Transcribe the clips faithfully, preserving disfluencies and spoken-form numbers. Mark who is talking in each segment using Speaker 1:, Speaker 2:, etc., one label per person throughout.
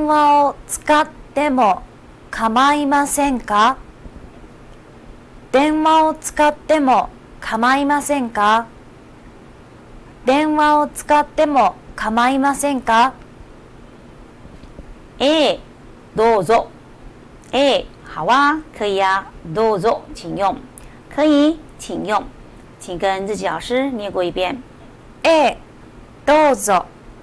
Speaker 1: 話を使っても構いませんか？電話を使っても構いませんか？電話を使っても構いませんか？
Speaker 2: A どうぞ A 好啊，可以啊，どうぞ请用，可以请用，请跟日籍老师念过一遍。
Speaker 1: A どうぞ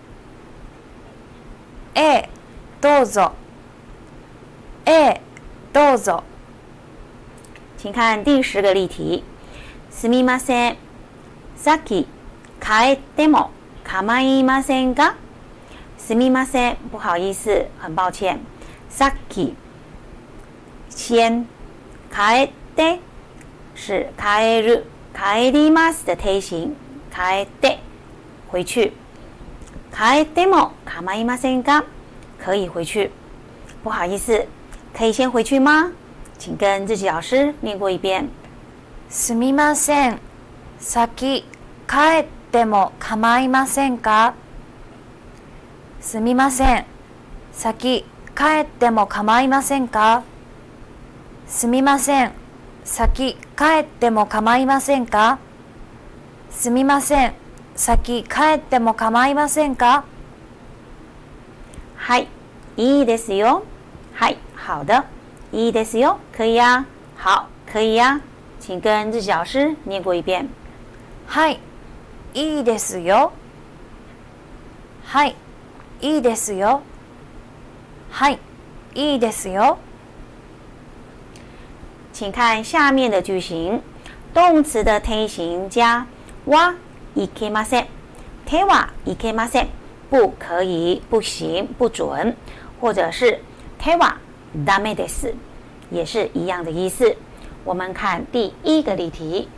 Speaker 1: A どうぞ A どうぞ。
Speaker 2: 请看第十个例题。すみません。さっき帰っても構いませんか？すみません，不好意思，很抱歉。さっき先帰って是帰る帰ります的推形，帰って回去。帰っても構いませんか？可以回去。不好意思，可以先回去吗？请跟日籍老师念过一遍。
Speaker 1: すみません。先帰っても構いませんか？すみません。先帰っても構いませんか？すみません。先帰っても構いませんか？すみません。先帰っても構いませんか？
Speaker 2: はい、いいですよ。はい、好的。いいですよ，可以呀。好，可以呀。请跟日籍老师念过一遍。
Speaker 1: はい、いいですよ。はい、いいですよ。はい、いいですよ。
Speaker 2: 请看下面的句型，动词的推形加はいけません。手はいけません，不可以，不行，不准，或者是手はダメです，也是一样的意思。我们看第一个例题。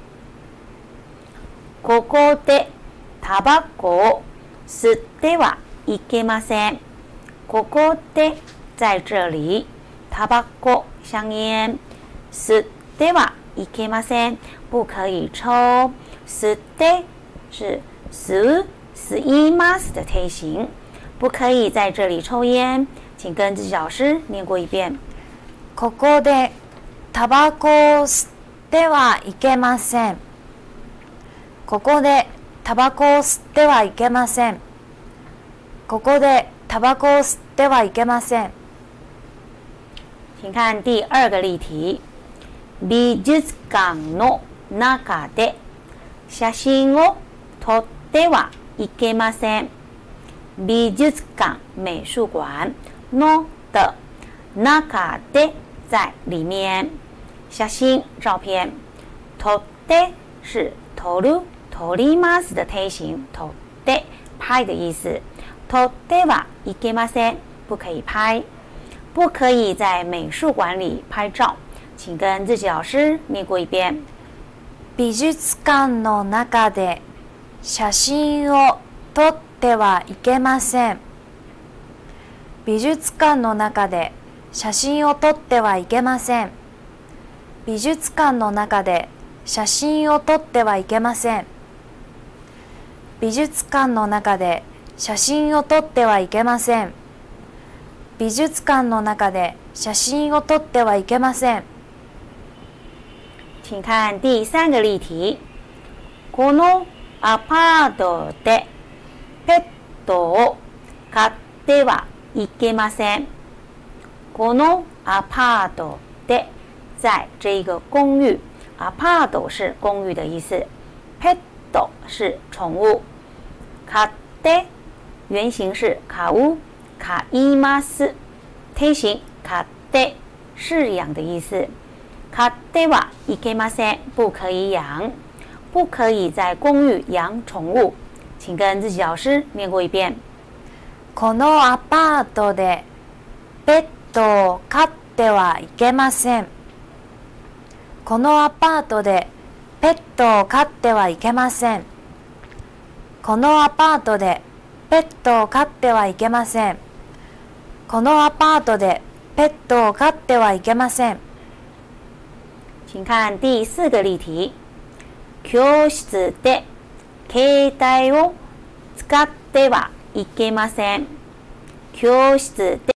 Speaker 2: ここでタバコを吸ってはいけません。ここで在这里，タバコ香烟，吸ってはいけません，不可以抽。吸って是吸吸います的推形，不可以在这里抽烟。请跟日籍老师念过一遍。
Speaker 1: ここでタバコを吸ってはいけません。ここでタバコを吸ってはいけません。ここでタバコを吸ってはいけません。
Speaker 2: 请看第二个例題。美術館の中で写真を撮ってはいけません。美術館美術館の的中で在里面，写真照片，撮って是撮る撮ります的推形，撮って拍的意思。撮ってはいけません，不可以拍，不可以在美术馆里拍照。请跟日籍老师念过一遍。
Speaker 1: 美術館の中で写真を撮ってはいけません。美術館の中で写真を撮ってはいけません。美術館の中で写真を撮ってはいけません。美術館の中で写真を撮ってはいけません。美術館の中で写真を撮ってはいけません。
Speaker 2: 请看第三个例題。このアパートでペットを飼ってはいけません。このアパートで在这个公寓，アパート是公寓的意思，ペット是宠物，飼って原型是飼う、飼います，推形飼って是养的意思。飼ってはいけません，不可以养，不可以在公寓养宠物。请跟日籍老师念过一遍。
Speaker 1: このアパートでペットを飼ってはいけません。このアパートでペットを飼ってはいけません。このアパートでペットを飼ってはいけません。このアパートでペットを飼ってはいけません。
Speaker 2: 请看第四个例題。教室で携帯を使ってはいけません。教室で